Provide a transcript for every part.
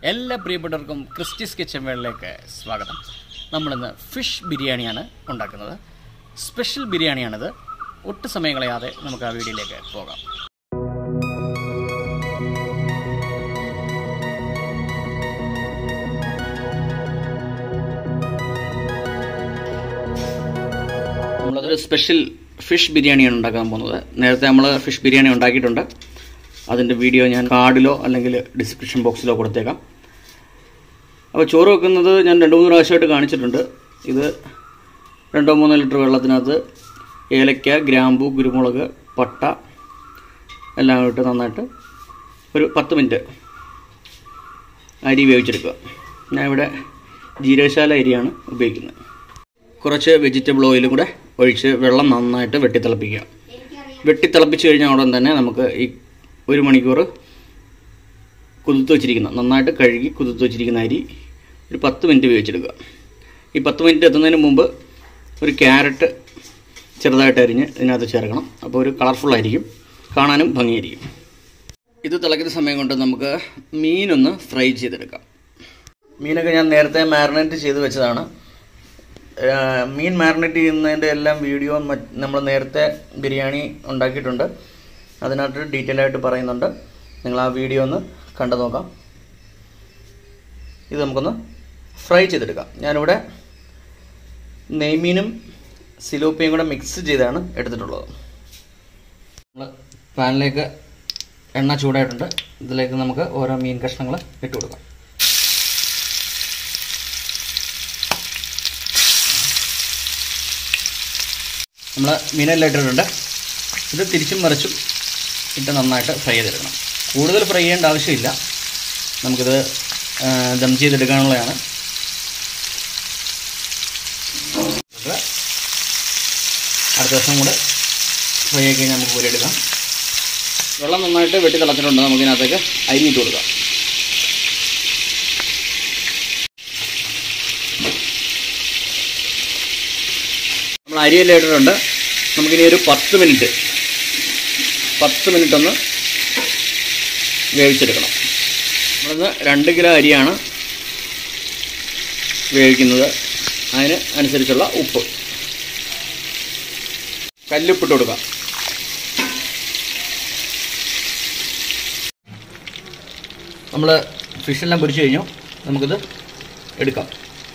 എല്ലാ പ്രിയപ്പെട്ടവർക്കും Christy's kitchen വേളിലേക്ക് സ്വാഗതം. നമ്മളിന്ന് ഫിഷ് ബിരിയാണിയാണ് ഉണ്ടാക്കുന്നത്. സ്പെഷ്യൽ ബിരിയാണിയാണിത്. ഒട്ടും സമയം കളയാതെ നമുക്ക് ആ വീഡിയോയിലേക്ക് പോകാം. നമ്മളതൊരു സ്പെഷ്യൽ ഫിഷ് ബിരിയാണിയാണ് ഉണ്ടാക്കാൻ പോകുന്നത്. നേരത്തെ നമ്മൾ ഫിഷ് ബിരിയാണി ഉണ്ടാക്കിയിട്ടുണ്ട്. അതിൻ്റെ വീഡിയോ ഞാൻ കാർഡിലോ അല്ലെങ്കിൽ ഡിസ്ക്രിപ്ഷൻ ബോക്സിലോ കൊടുത്തേക്കാം. അപ്പോൾ ചോറ് വെക്കുന്നത് ഞാൻ 2-3 പ്രാവശ്യമായിട്ട് കാണിച്ചിട്ടുണ്ട്. ഇത് 2-3 ലിറ്റർ വെള്ളത്തിനകത്ത് ഏലക്ക, ഗ്രാമ്പു, കുരുമുളക്, പട്ട എല്ലാം ഇട്ട് നന്നായിട്ട് ഒരു 10 മിനിറ്റ് അരി വേവിച്ചെടുക്കുക. ഞാൻ ഇവിടെ ജീരകശാല അരിയാണ് ഉപയോഗിക്കുന്നത്. കുറച്ച് വെജിറ്റബിൾ ഓയിലും കൂടെ ഒഴിച്ച് വെള്ളം നന്നായിട്ട് വെട്ടിത്തിളപ്പിക്കുക. വെട്ടിത്തിളപ്പിച്ച് കഴിഞ്ഞാൽ ഉടൻ തന്നെ നമുക്ക് ഈ 1 മണിക്കൂർ കുതിർത്ത് വെച്ചിരിക്കുന്ന, നന്നായിട്ട് കഴുകി കുതിർത്ത് വെച്ചിരിക്കുന്ന അരി ഒരു 10 മിനിറ്റ് വേവിച്ചെടുക്കുക. ഈ 10 മിനിറ്റ് എത്തുന്നതിന് മുമ്പ് ഒരു ക്യാരറ്റ് ചെറുതായിട്ട് അരിഞ്ഞ് ഇതിനകത്ത് ചേർക്കണം. അപ്പോൾ ഒരു കളർഫുള്ളായിരിക്കും, കാണാനും ഭംഗിയായിരിക്കും. ഇത് തിളയ്ക്കുന്ന സമയം കൊണ്ട് നമുക്ക് മീനൊന്ന് ഫ്രൈ ചെയ്തെടുക്കാം. മീനൊക്കെ ഞാൻ നേരത്തെ മാരിനേറ്റ് ചെയ്ത് വെച്ചതാണ്. മീൻ മാരിനേറ്റ് ചെയ്യുന്നതിൻ്റെ എല്ലാം വീഡിയോ നമ്മൾ നേരത്തെ ബിരിയാണി ഉണ്ടാക്കിയിട്ടുണ്ട്. അതിനകത്ത് ഡീറ്റെയിൽ ആയിട്ട് പറയുന്നുണ്ട്. നിങ്ങൾ ആ വീഡിയോ ഒന്ന് കണ്ടു നോക്കാം. ഇത് നമുക്കൊന്ന് ഫ്രൈ ചെയ്തെടുക്കാം. ഞാനിവിടെ നെയ്മീനും സിലോപ്പിയും കൂടെ മിക്സ് ചെയ്താണ് എടുത്തിട്ടുള്ളത്. നമ്മൾ പാനിലേക്ക് എണ്ണ ചൂടായിട്ടുണ്ട്. ഇതിലേക്ക് നമുക്ക് ഓരോ മീൻ കഷ്ണങ്ങൾ ഇട്ട് കൊടുക്കാം. നമ്മൾ മീനെല്ലാം ഇട്ടിട്ടുണ്ട്. ഇത് തിരിച്ചും മറിച്ചും ഇട്ട് നന്നായിട്ട് ഫ്രൈ ചെയ്തെടുക്കണം. കൂടുതൽ ഫ്രൈ ചെയ്യേണ്ട ആവശ്യമില്ല. നമുക്കിത് ദം ചെയ്തെടുക്കാനുള്ളതാണ്. അടുത്ത ദിവസം കൂടെ ഫ്രൈ ആക്കി കഴിഞ്ഞാൽ നമുക്ക് പൊരിയെടുക്കാം. വെള്ളം നന്നായിട്ട് വെട്ടി തിളച്ചിട്ടുണ്ട്. നമുക്കിതിനകത്തേക്ക് അരിഞ്ഞിട്ട് കൊടുക്കാം. നമ്മൾ അരിയെല്ലാം ഇട്ടിട്ടുണ്ട്. നമുക്കിനി ഒരു 10 മിനിറ്റ് ഒന്ന് വേവിച്ചെടുക്കണം. നമ്മളിന്ന് 2 കിലോ അരിയാണ് വേവിക്കുന്നത്. അതിന് അനുസരിച്ചുള്ള ഉപ്പ്, കല്ലുപ്പിട്ട് കൊടുക്കാം. നമ്മൾ ഫിഷെല്ലാം പൊരിച്ച് കഴിഞ്ഞു. നമുക്കിത് എടുക്കാം.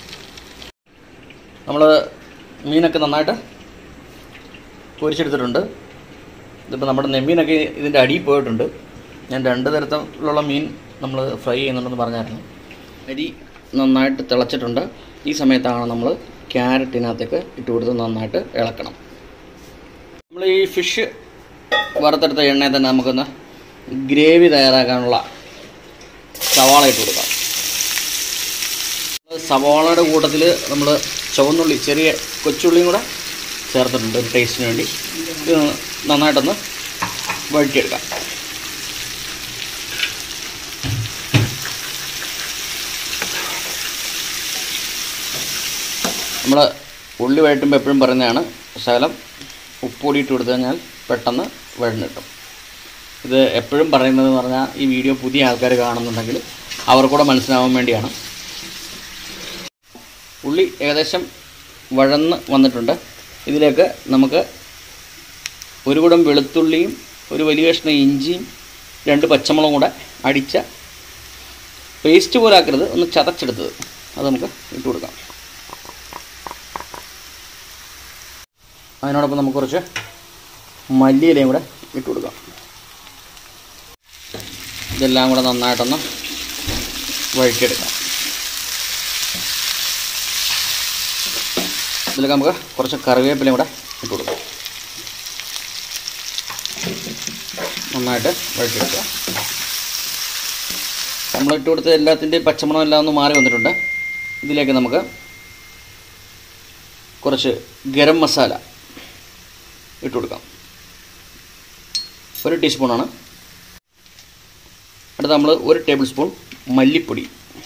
നമ്മൾ മീനൊക്കെ നന്നായിട്ട് പൊരിച്ചെടുത്തിട്ടുണ്ട്. ഇതിപ്പോൾ നമ്മുടെ നെമ്മീനൊക്കെ ഇതിൻ്റെ അടിയിൽ പോയിട്ടുണ്ട്. ഞാൻ 2 തരത്തിലുള്ള മീൻ നമ്മൾ ഫ്രൈ ചെയ്യുന്നുണ്ടെന്ന് പറഞ്ഞായിരുന്നു. അരി നന്നായിട്ട് തിളച്ചിട്ടുണ്ട്. ഈ സമയത്താണ് നമ്മൾ ക്യാരറ്റിനകത്തേക്ക് ഇട്ട് കൊടുത്ത് നന്നായിട്ട് ഇളക്കണം. നമ്മൾ ഈ ഫിഷ് വറുത്തെടുത്ത എണ്ണയിൽ തന്നെ നമുക്കൊന്ന് ഗ്രേവി തയ്യാറാക്കാനുള്ള സവാള ഇട്ട് കൊടുക്കാം. സവാളയുടെ കൂട്ടത്തിൽ നമ്മൾ ചുവന്നുള്ളി, ചെറിയ കൊച്ചുള്ളിയും കൂടെ ചേർത്തിട്ടുണ്ട് ഒരു ടേസ്റ്റിന് വേണ്ടി. ഇത് നന്നായിട്ടൊന്ന് വഴറ്റിയെടുക്കാം. നമ്മൾ ഉള്ളി വഴറ്റുമ്പോൾ എപ്പോഴും പറയുന്നതാണ്, ശകലം ഉപ്പുപൊടി ഇട്ട് കൊടുത്തു കഴിഞ്ഞാൽ പെട്ടെന്ന് വഴന്ന് കിട്ടും. ഇത് എപ്പോഴും പറയുന്നതെന്ന് പറഞ്ഞാൽ ഈ വീഡിയോ പുതിയ ആൾക്കാർ കാണുന്നുണ്ടെങ്കിൽ അവർക്കൂടെ മനസ്സിലാവാൻ വേണ്ടിയാണ്. ഉള്ളി ഏകദേശം വഴന്ന് വന്നിട്ടുണ്ട്. ഇതിലേക്ക് നമുക്ക് 1 കുടം വെളുത്തുള്ളിയും ഒരു വലിയ കഷ്ണം ഇഞ്ചിയും 2 പച്ചമുളകും കൂടെ അടിച്ച പേസ്റ്റ് പോലെ ആക്കരുത്, ഒന്ന് ചതച്ചെടുത്തത്, അത് നമുക്ക് ഇട്ട് കൊടുക്കാം. അതിനോടൊപ്പം നമുക്ക് കുറച്ച് മല്ലിയിലയും കൂടെ ഇട്ട് കൊടുക്കാം. ഇതെല്ലാം കൂടെ നന്നായിട്ടൊന്ന് വഴറ്റിയെടുക്കാം. ഇതിലേക്ക് നമുക്ക് കുറച്ച് കറിവേപ്പിലയും കൂടെ ഇട്ട് കൊടുക്കാം. നന്നായിട്ട് വഴറ്റിയെടുക്കുക. നമ്മളിട്ട് കൊടുത്ത എല്ലാത്തിൻ്റെയും പച്ചമണം എല്ലാം ഒന്ന് മാറി വന്നിട്ടുണ്ട്. ഇതിലേക്ക് നമുക്ക് കുറച്ച് ഗരം മസാല ഇട്ട് കൊടുക്കാം. 1 ടീസ്പൂണാണ്. അടുത്ത നമ്മൾ 1 ടേബിൾ സ്പൂൺ മല്ലിപ്പൊടി,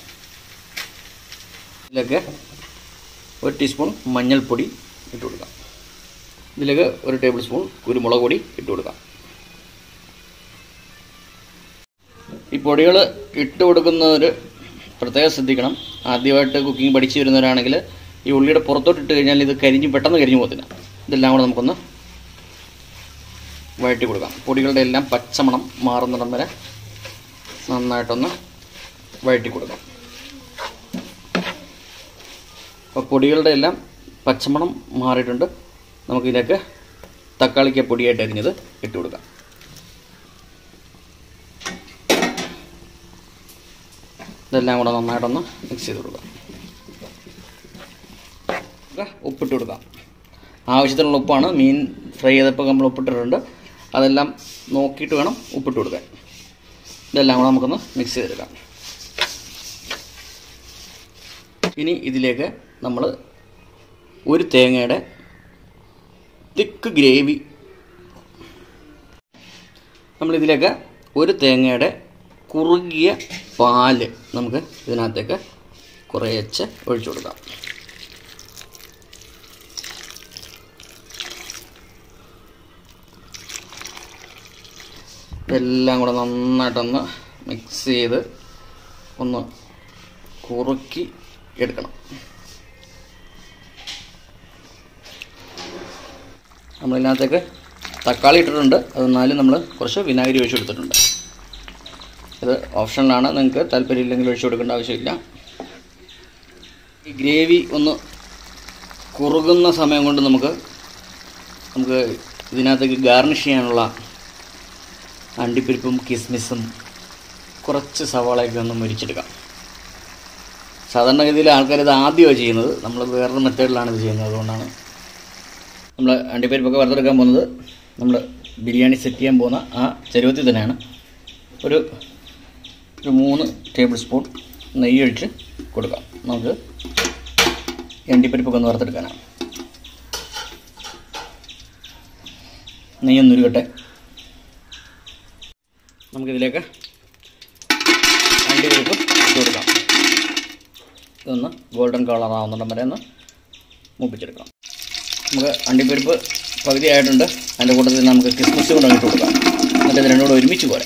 ഇതിലേക്ക് 1 ടീസ്പൂൺ മഞ്ഞൾപ്പൊടി ഇട്ട് കൊടുക്കാം. ഇതിലേക്ക് 1 ടേബിൾ സ്പൂൺ കുരുമുളക് പൊടി ഇട്ട് കൊടുക്കാം. ഈ പൊടികൾ ഇട്ട് കൊടുക്കുന്നവർ പ്രത്യേകം ശ്രദ്ധിക്കണം. ആദ്യമായിട്ട് കുക്കിംഗ് പഠിച്ചു വരുന്നവരാണെങ്കിൽ ഈ ഉള്ളിയുടെ പുറത്തോട്ടിട്ട് കഴിഞ്ഞാൽ ഇത് പെട്ടെന്ന് കരിഞ്ഞു പോകത്തില്ല. ഇതെല്ലാം കൂടെ നമുക്കൊന്ന് വഴറ്റി കൊടുക്കാം. പൊടികളുടെ എല്ലാം പച്ചമണം മാറുന്നിടം വരെ നന്നായിട്ടൊന്ന് വഴറ്റി കൊടുക്കാം. അപ്പോൾ പൊടികളുടെ എല്ലാം പച്ചമണം മാറിയിട്ടുണ്ട്. നമുക്കിതിലേക്ക് തക്കാളിക്ക് പൊടിയായിട്ട് അരിഞ്ഞത് ഇട്ട് കൊടുക്കാം. ഇതെല്ലാം കൂടെ നന്നായിട്ടൊന്ന് മിക്സ് ചെയ്ത് കൊടുക്കാം. ഉപ്പിട്ട് കൊടുക്കാം. ആവശ്യത്തിനുള്ള ഉപ്പാണ്. മീൻ ഫ്രൈ ചെയ്തപ്പോൾ നമ്മൾ ഉപ്പിട്ടിട്ടുണ്ട്. അതെല്ലാം നോക്കിയിട്ട് വേണം ഉപ്പിട്ട് കൊടുക്കാൻ. ഇതെല്ലാം കൂടെ നമുക്കൊന്ന് മിക്സ് ചെയ്തെടുക്കാം. ഇനി ഇതിലേക്ക് നമ്മൾ ഒരു തേങ്ങയുടെ തിക്ക് ഗ്രേവി, നമ്മളിതിലേക്ക് ഒരു തേങ്ങയുടെ കുറുകിയ പാല് നമുക്ക് ഇതിനകത്തേക്ക് കുറേശ്ശെ ഒഴിച്ചു കൊടുക്കാം. ഇതെല്ലാം കൂടെ നന്നായിട്ടൊന്ന് മിക്സ് ചെയ്ത് ഒന്ന് കുറുക്കി എടുക്കണം. നമ്മളിതിനകത്തേക്ക് തക്കാളി ഇട്ടിട്ടുണ്ട്. അതെന്നാലും നമ്മൾ കുറച്ച് വിനാഗിരി ഒഴിച്ചു കൊടുത്തിട്ടുണ്ട്. ഇത് ഓപ്ഷനിലാണ്. നിങ്ങൾക്ക് താല്പര്യമില്ലെങ്കിൽ ഒഴിച്ചു കൊടുക്കേണ്ട ആവശ്യമില്ല. ഈ ഗ്രേവി ഒന്ന് കുറുകുന്ന സമയം കൊണ്ട് നമുക്ക് ഇതിനകത്തേക്ക് ഗാർണിഷ് ചെയ്യാനുള്ള അണ്ടിപ്പരിപ്പും കിസ്മിസും കുറച്ച് സവാളയൊക്കെ ഒന്ന് മുരിച്ചെടുക്കാം. സാധാരണഗതിയിൽ ആൾക്കാർ ഇത് ആദ്യമാണ് ചെയ്യുന്നത്. നമ്മൾ വേറൊരു മെത്തേഡിലാണ് ഇത് ചെയ്യുന്നത്. അതുകൊണ്ടാണ് നമ്മൾ അണ്ടിപ്പരിപ്പൊക്കെ വറുത്തെടുക്കാൻ പോകുന്നത്. നമ്മൾ ബിരിയാണി സെറ്റ് ചെയ്യാൻ പോകുന്ന ആ ചരുവത്തിൽ തന്നെയാണ്. ഒരു 3 ടേബിൾ സ്പൂൺ നെയ്യ് ഒഴിച്ച് കൊടുക്കാം. നമുക്ക് അണ്ടിപ്പരിപ്പൊക്കെ ഒന്ന് വറുത്തെടുക്കാനാണ്. നെയ്യൊന്ന് ഉരുകട്ടെ. നമുക്കിതിലേക്ക് അണ്ടിപ്പരിപ്പ് ഇട്ട് കൊടുക്കാം. ഇതൊന്ന് ഗോൾഡൻ കളർ ആവുന്നുണ്ടം വരെ ഒന്ന് മൂപ്പിച്ചെടുക്കാം. നമുക്ക് അണ്ടിപ്പരിപ്പ് പകുതി ആയിട്ടുണ്ട്. അതിൻ്റെ കൂട്ടത്തിൽ നമുക്ക് കിസ്മിസ് കൂടെ ഇട്ട് കൊടുക്കാം. എന്നിട്ട് ഇത് രണ്ടും കൂടെ ഒരുമിച്ച് പോരാം.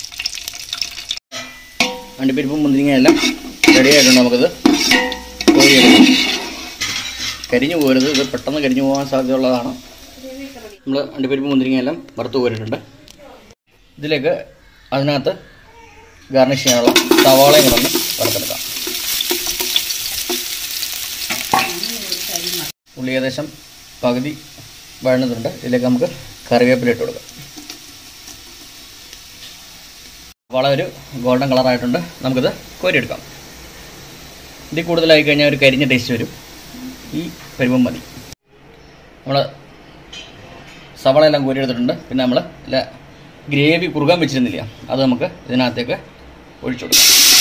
അണ്ടിപ്പരിപ്പും മുന്തിരിങ്ങയെല്ലാം റെഡി ആയിട്ടുണ്ട്. നമുക്കിത് കോരിയെടുക്കാം. കരിഞ്ഞു പോരുത്. ഇത് പെട്ടെന്ന് കരിഞ്ഞു പോകാൻ സാധ്യതയുള്ളതാണ്. നമ്മൾ അണ്ടിപ്പരിപ്പും മുന്തിരിങ്ങയെല്ലാം വറുത്ത് കോരിയിട്ടുണ്ട്. ഇതിലേക്ക് അതിനകത്ത് ഗാർണിഷ് ചെയ്യാനുള്ള സവാളയും കൂടെ ഒന്ന് വറുത്തെടുക്കാം. ഉള്ളി ഏകദേശം പകുതി വഴഞ്ഞിട്ടുണ്ട്. ഇതിലേക്ക് നമുക്ക് കറിവേപ്പില ഇട്ട് കൊടുക്കാം. സവാള ഒരു ഗോൾഡൻ കളറായിട്ടുണ്ട്. നമുക്കിത് കോരിയെടുക്കാം. ഇതിൽ കൂടുതലായി കഴിഞ്ഞാൽ ഒരു കരിഞ്ഞ ടേസ്റ്റ് വരും. ഈ പരുവം മതി. നമ്മൾ സവാളയെല്ലാം കോരിയെടുത്തിട്ടുണ്ട്. പിന്നെ നമ്മൾ ഗ്രേവി കുറുകാൻ വെച്ചിരുന്നില്ല, അത് നമുക്ക് ഇതിനകത്തേക്ക് ഒഴിച്ചു കൊടുക്കാം.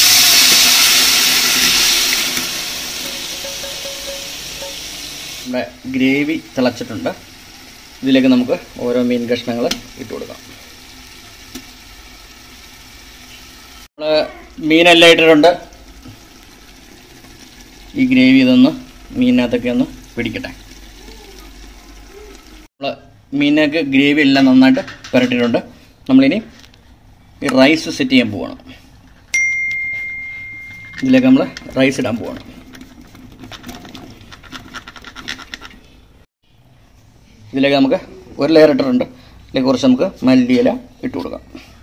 നമ്മുടെ ഗ്രേവി തിളച്ചിട്ടുണ്ട്. ഇതിലേക്ക് നമുക്ക് ഓരോ മീൻ കഷ്ണങ്ങൾ ഇട്ട് കൊടുക്കാം. നമ്മൾ മീനെല്ലാം ഇട്ടിട്ടുണ്ട്. ഈ ഗ്രേവി ഇതൊന്ന് മീനിനകത്തൊക്കെ ഒന്ന് പിടിക്കട്ടെ. നമ്മൾ മീനൊക്കെ ഗ്രേവി എല്ലാം നന്നായിട്ട് പുരട്ടിയിട്ടുണ്ട്. നമ്മളിനി ഈ റൈസ് സെറ്റ് ചെയ്യാൻ പോവുകയാണ്. ഇതിലേക്ക് നമ്മൾ റൈസ് ഇടാൻ പോവുകയാണ്. ഇതിലേക്ക് നമുക്ക് ഒരു ലെയർ ഇട്ടിട്ടുണ്ട്. ഇതിലേക്ക് കുറച്ച് നമുക്ക് മല്ലിയില ഇട്ട് കൊടുക്കാം.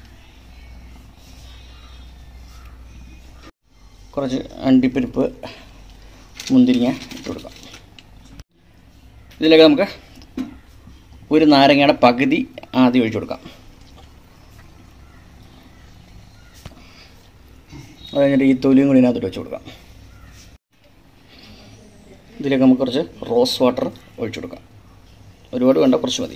കുറച്ച് അണ്ടിപ്പരിപ്പ് മുന്തിരിങ്ങ ഇട്ട് കൊടുക്കാം. ഇതിലേക്ക് നമുക്ക് ഒരു നാരങ്ങയുടെ പകുതി ആദ്യം ഒഴിച്ചു കൊടുക്കാം. അത് കഴിഞ്ഞിട്ട് ഈ തൊലിയും കൂടി ഇതിനകത്തോട്ട് വെച്ച് കൊടുക്കാം. ഇതിലേക്ക് നമുക്ക് കുറച്ച് റോസ് വാട്ടർ ഒഴിച്ചു കൊടുക്കാം. ഒരുപാട് വേണ്ട, കുറച്ച് മതി.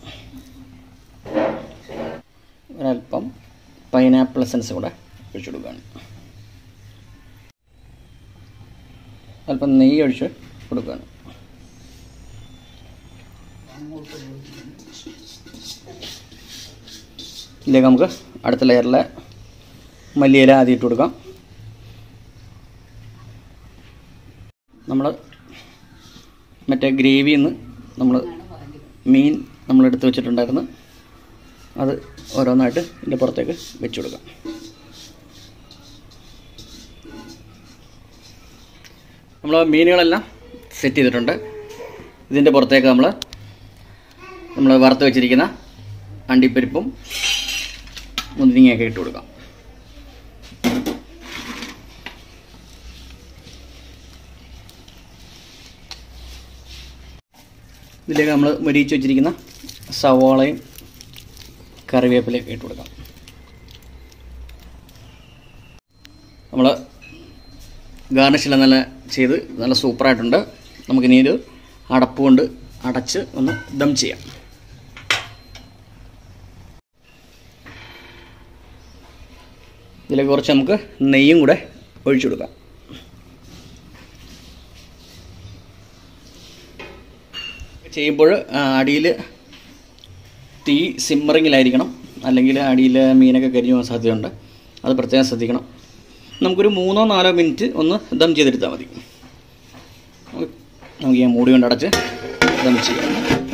ഒരല്പം പൈനാപ്പിൾ എസൻസ് കൂടെ ഒഴിച്ചു കൊടുക്കുകയാണ്. അല്പം നെയ്യ് ഒഴിച്ച് കൊടുക്കുകയാണ്. ഇതിലേക്ക് നമുക്ക് അടുത്ത ലെയറിലെ മല്ലിയില ആദ്യം ഇട്ട് കൊടുക്കാം. നമ്മൾ മറ്റേ ഗ്രേവിയിൽ നിന്ന് മീൻ നമ്മളെടുത്ത് വെച്ചിട്ടുണ്ടായിരുന്നു. അത് ഓരോന്നായിട്ട് ഇതിൻ്റെ പുറത്തേക്ക് വെച്ച് കൊടുക്കാം. നമ്മൾ മീനുകളെല്ലാം സെറ്റ് ചെയ്തിട്ടുണ്ട്. ഇതിൻ്റെ പുറത്തേക്ക് നമ്മൾ വറുത്ത് വെച്ചിരിക്കുന്ന അണ്ടിപ്പരിപ്പും മുന്തിരിങ്ങയൊക്കെ ഇട്ട് കൊടുക്കാം. ഇതിലേക്ക് നമ്മൾ മൊരിയിച്ച് വെച്ചിരിക്കുന്ന സവാളയും കറിവേപ്പിലയൊക്കെ ഇട്ട് കൊടുക്കാം. നമ്മൾ ഗാർണിഷെല്ലാം നല്ല ചെയ്ത് നല്ല സൂപ്പറായിട്ടുണ്ട്. നമുക്കിനി ഇത് അടപ്പ് കൊണ്ട് അടച്ച് ഒന്ന് ദം ചെയ്യാം. ഇതിലേക്ക് കുറച്ച് നമുക്ക് നെയ്യും കൂടെ ഒഴിച്ചു കൊടുക്കാം. ചെയ്യുമ്പോൾ അടിയിൽ തീ സിമ്മറിങ്ങിലായിരിക്കണം, അല്ലെങ്കിൽ അടിയിൽ മീനൊക്കെ കരിഞ്ഞു പോകാൻ സാധ്യതയുണ്ട്. അത് പ്രത്യേകം ശ്രദ്ധിക്കണം. നമുക്കൊരു 3-4 മിനിറ്റ് ഒന്ന് ദം ചെയ്തെടുത്താൽ മതി. നമുക്ക് ഈ മൂടി കൊണ്ട് അടച്ച് ദം ചെയ്യാം.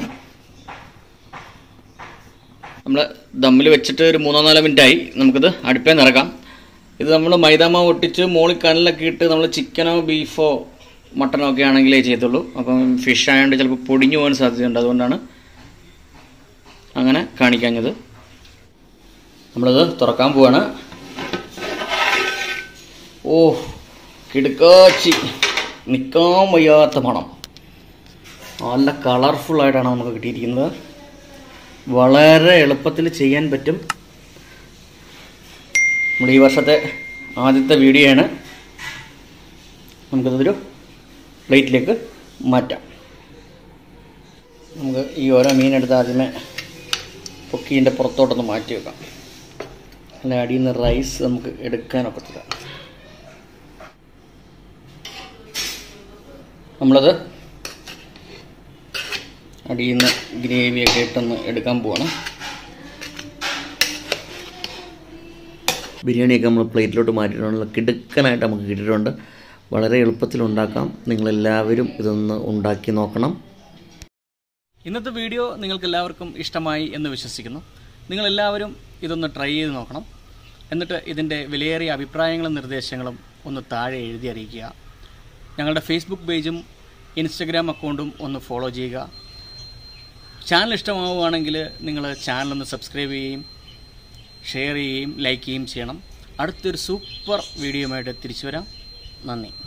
നമ്മൾ ദമ്മിൽ വെച്ചിട്ട് ഒരു 3-4 മിനിറ്റായി. നമുക്കിത് അടുപ്പേ നിറക്കാം. ഇത് നമ്മൾ മൈദാമാവ് ഒട്ടിച്ച് മോളിൽ കനലൊക്കെ ഇട്ട് നമ്മൾ ചിക്കനോ ബീഫോ മട്ടനോ ഒക്കെ ആണെങ്കിലേ ചെയ്തുള്ളൂ. അപ്പം ഫിഷ് ആയതുകൊണ്ട് ചിലപ്പോൾ പൊടിഞ്ഞു പോകാൻ സാധ്യതയുണ്ട്. അതുകൊണ്ടാണ് അങ്ങനെ കാണിക്കാഞ്ഞത്. നമ്മളിത് തുറക്കാൻ പോവാണ്. ഓ, കിടുക്കാച്ചി, നിൽക്കാൻ വയ്യാത്ത മണം. നല്ല കളർഫുള്ളായിട്ടാണ് നമുക്ക് കിട്ടിയിരിക്കുന്നത്. വളരെ എളുപ്പത്തിൽ ചെയ്യാൻ പറ്റും. നമ്മുടെ ഈ വർഷത്തെ ആദ്യത്തെ വീഡിയോ ആണ്. നമുക്കതൊരു പ്ലേറ്റിലേക്ക് മാറ്റാം. നമുക്ക് ഈ ഓരോ മീനെടുത്ത് ആദ്യമേ പൊക്കീൻ്റെ പുറത്തോട്ടൊന്ന് മാറ്റി വെക്കാം. അല്ല, അടിയിൽ നിന്ന് റൈസ് നമുക്ക് എടുക്കാനൊക്കത്തില്ല. നമ്മളത് അടിയിൽ നിന്ന് ഗ്രേവിയൊക്കെ ഇട്ടൊന്ന് എടുക്കാൻ പോവാണ്. ബിരിയാണിയൊക്കെ നമ്മൾ പ്ലേറ്റിലോട്ട് മാറ്റിയിട്ടുണ്ട്. കിടുക്കനായിട്ട് നമുക്ക് കിട്ടിയിട്ടുണ്ട്. വളരെ എളുപ്പത്തിലുണ്ടാക്കാം. നിങ്ങളെല്ലാവരും ഇതൊന്ന് ഉണ്ടാക്കി നോക്കണം. ഇന്നത്തെ വീഡിയോ നിങ്ങൾക്കെല്ലാവർക്കും ഇഷ്ടമായി എന്ന് വിശ്വസിക്കുന്നു. നിങ്ങളെല്ലാവരും ഇതൊന്ന് ട്രൈ ചെയ്ത് നോക്കണം. എന്നിട്ട് ഇതിൻ്റെ വിലയേറിയ അഭിപ്രായങ്ങളും നിർദ്ദേശങ്ങളും ഒന്ന് താഴെ എഴുതി അറിയിക്കുക. ഞങ്ങളുടെ ഫേസ്ബുക്ക് പേജും ഇൻസ്റ്റഗ്രാം അക്കൗണ്ടും ഒന്ന് ഫോളോ ചെയ്യുക. ചാനൽ ഇഷ്ടമാവുകയാണെങ്കിൽ നിങ്ങൾ ചാനലൊന്ന് സബ്സ്ക്രൈബ് ചെയ്യുകയും ഷെയർ ചെയ്യുകയും ലൈക്ക് ചെയ്യുകയും ചെയ്യണം. അടുത്തൊരു സൂപ്പർ വീഡിയോയുമായിട്ട് തിരിച്ചു വരാം. നന്ദി.